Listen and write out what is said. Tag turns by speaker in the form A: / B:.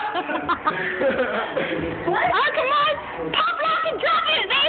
A: Oh, come on! Pop lock and drop it!